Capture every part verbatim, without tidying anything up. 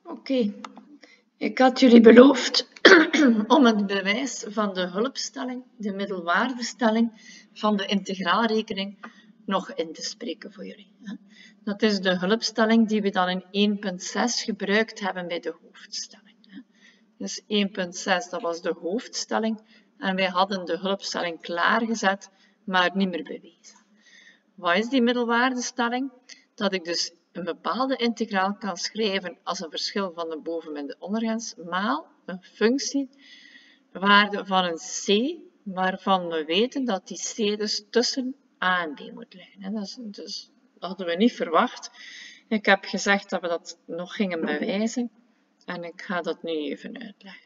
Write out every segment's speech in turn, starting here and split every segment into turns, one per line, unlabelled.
Oké, ik had jullie beloofd om het bewijs van de hulpstelling, de middelwaardestelling van de integraalrekening nog in te spreken voor jullie. Dat is de hulpstelling die we dan in één punt zes gebruikt hebben bij de hoofdstelling. Dus één punt zes, dat was de hoofdstelling en wij hadden de hulpstelling klaargezet, maar niet meer bewezen. Wat is die middelwaardestelling? Dat ik dus een bepaalde integraal kan schrijven als een verschil van de boven- en de ondergrens, maal een functiewaarde van een c, waarvan we weten dat die c dus tussen a en b moet liggen. Dat, is, dus, dat hadden we niet verwacht. Ik heb gezegd dat we dat nog gingen bewijzen en ik ga dat nu even uitleggen.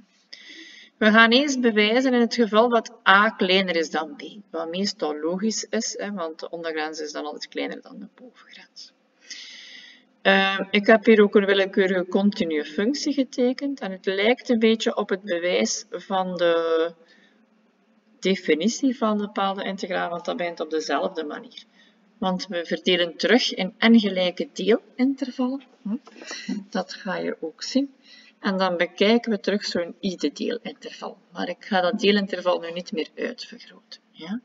We gaan eerst bewijzen in het geval dat a kleiner is dan b, wat meestal logisch is, hè, want de ondergrens is dan altijd kleiner dan de bovengrens. Uh, ik heb hier ook een willekeurige continue functie getekend en het lijkt een beetje op het bewijs van de definitie van een bepaalde integraal, want dat begint op dezelfde manier. Want we verdelen terug in n-gelijke deelintervallen, dat ga je ook zien. En dan bekijken we terug zo'n ieder deelinterval. Maar ik ga dat deelinterval nu niet meer uitvergroten. Ja?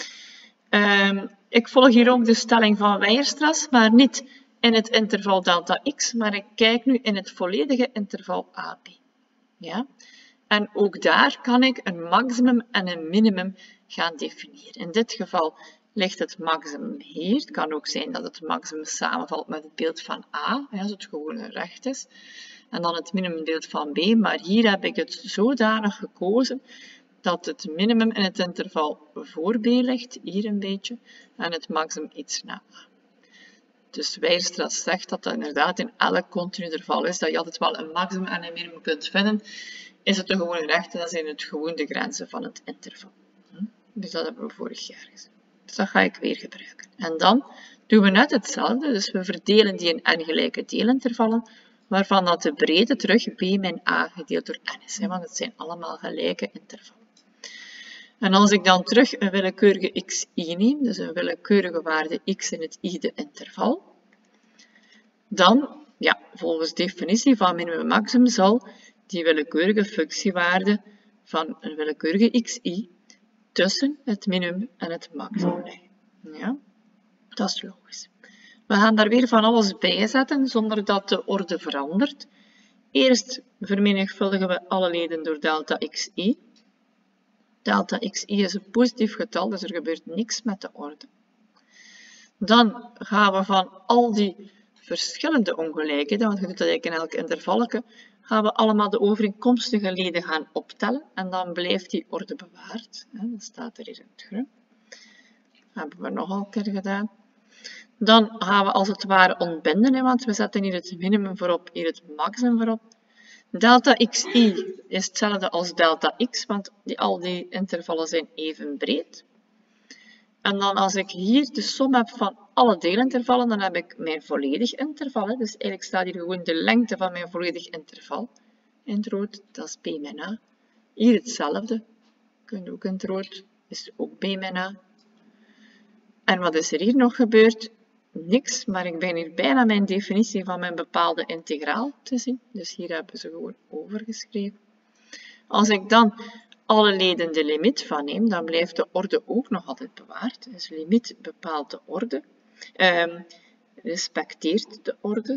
Um, ik volg hier ook de stelling van Weierstrass, maar niet in het interval delta x, maar ik kijk nu in het volledige interval A B. Ja? En ook daar kan ik een maximum en een minimum gaan definiëren. In dit geval ligt het maximum hier. Het kan ook zijn dat het maximum samenvalt met het beeld van A, als het gewone recht is. En dan het minimumbeeld van B, maar hier heb ik het zodanig gekozen dat het minimum in het interval voor B ligt, hier een beetje, en het maximum iets na A. Dus Weierstrass zegt dat dat inderdaad in elk continu interval is, dat je altijd wel een maximum en een minimum kunt vinden. Is het de gewone rechten, dat zijn het gewoon de grenzen van het interval. Dus dat hebben we vorig jaar gezien. Dus dat ga ik weer gebruiken. En dan doen we net hetzelfde, dus we verdelen die in n gelijke deelintervallen, waarvan dat de breedte terug b min a gedeeld door n is, want het zijn allemaal gelijke intervallen. En als ik dan terug een willekeurige xi neem, dus een willekeurige waarde x in het i-de interval, dan, ja, volgens definitie van minimum maximum, zal die willekeurige functiewaarde van een willekeurige xi tussen het minimum en het maximum liggen. Ja, dat is logisch. We gaan daar weer van alles bij zetten, zonder dat de orde verandert. Eerst vermenigvuldigen we alle leden door delta xi. Delta xi is een positief getal, dus er gebeurt niks met de orde. Dan gaan we van al die verschillende ongelijkheden, want je doet dat eigenlijk in elk intervalletje, gaan we allemaal de overeenkomstige leden gaan optellen en dan blijft die orde bewaard. Dat staat er hier in het groen. Dat hebben we nogal een keer gedaan. Dan gaan we als het ware ontbinden, want we zetten hier het minimum voorop, hier het maximum voorop. Delta xi is hetzelfde als delta x, want die, al die intervallen zijn even breed. En dan als ik hier de som heb van alle deelintervallen, dan heb ik mijn volledig interval. Dus eigenlijk staat hier gewoon de lengte van mijn volledig interval. In het rood, dat is b min a. Hier hetzelfde. Kun je ook in het rood, is ook b min a. En wat is er hier nog gebeurd? Niks, maar ik ben hier bijna mijn definitie van mijn bepaalde integraal te zien. Dus hier hebben ze gewoon overgeschreven. Als ik dan alle leden de limiet van neem, dan blijft de orde ook nog altijd bewaard. Dus limiet bepaalt de orde, eh, respecteert de orde.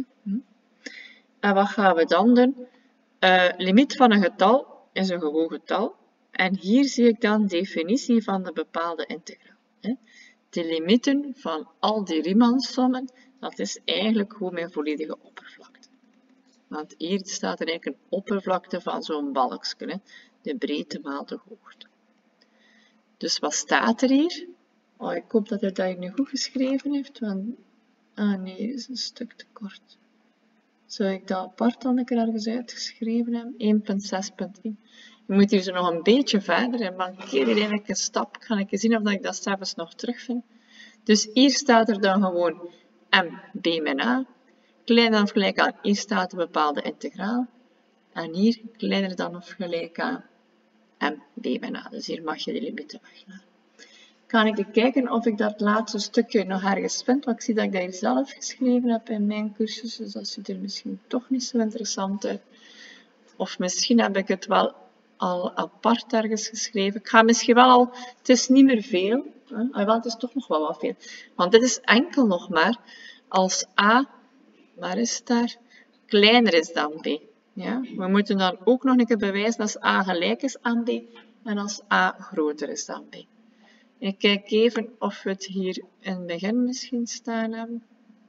En wat gaan we dan doen? Uh, limiet van een getal is een gewoon getal. En hier zie ik dan definitie van de bepaalde integraal. De limieten van al die Riemann-sommen, dat is eigenlijk gewoon mijn volledige oppervlakte. Want hier staat er eigenlijk een oppervlakte van zo'n balkje, de breedte maal de hoogte. Dus wat staat er hier? Oh, ik hoop dat hij dat hier nu goed geschreven heeft, want... Ah nee, dit is een stuk te kort. Zou ik dat apart dan een keer ergens uitgeschreven hebben? één punt zes punt één. Je moet hier zo nog een beetje verder en mankeer hier eigenlijk een stap. Ga ik zien of ik dat zelfs nog terugvind. Dus hier staat er dan gewoon m b min a. Kleiner dan of gelijk aan, hier staat een bepaalde integraal. En hier kleiner dan of gelijk aan m b min a. Dus hier mag je de limieten weglaten. Kan ik kijken of ik dat laatste stukje nog ergens vind, want ik zie dat ik dat hier zelf geschreven heb in mijn cursus, dus dat ziet er misschien toch niet zo interessant uit. Of misschien heb ik het wel al apart ergens geschreven. Ik ga misschien wel al, het is niet meer veel, hè? Ah, wel, het is toch nog wel wat veel, want dit is enkel nog maar als A, waar is het daar, kleiner is dan B. Ja? We moeten dan ook nog een keer bewijzen als A gelijk is aan B en als A groter is dan B. Ik kijk even of we het hier in het begin misschien staan hebben.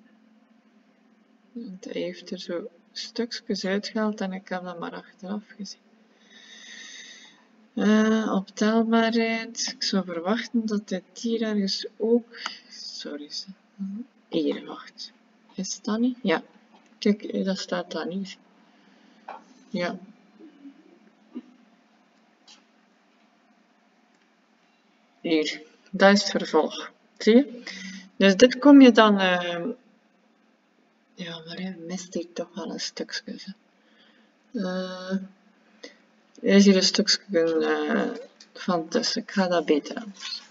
Want hij heeft er zo stukjes uitgehaald en ik heb dat maar achteraf gezien. Uh, optelbaarheid. Ik zou verwachten dat dit hier ergens ook... Sorry. Hier, wacht. Is dat niet? Ja. Kijk, dat staat dan niet. Ja. Hier. Dat is het vervolg. Zie je? Dus dit kom je dan... Uh, ja, maar hij mist hier toch wel een stukje. Uh, er is hier een stukje uh, van tussen. Ik ga dat beter anders.